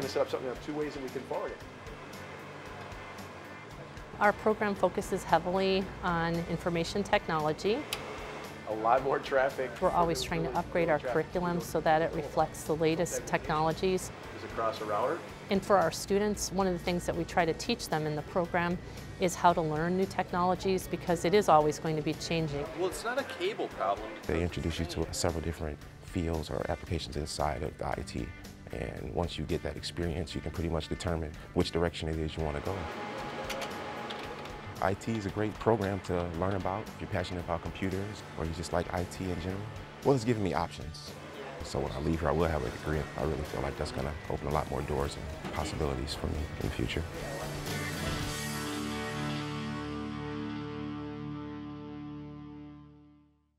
going to set up something up 2 ways and we can forward it. Our program focuses heavily on information technology. A lot more traffic. We're always trying to upgrade our curriculum so that it reflects the latest technologies. Is across a router. And for our students, one of the things that we try to teach them in the program is how to learn new technologies, because it is always going to be changing. Well, it's not a cable problem. They introduce you to several different fields or applications inside of the IT. And once you get that experience, you can pretty much determine which direction it is you want to go. IT is a great program to learn about if you're passionate about computers or you just like IT in general. Well, it's giving me options. So when I leave here, I will have a degree. I really feel like that's going to open a lot more doors and possibilities for me in the future.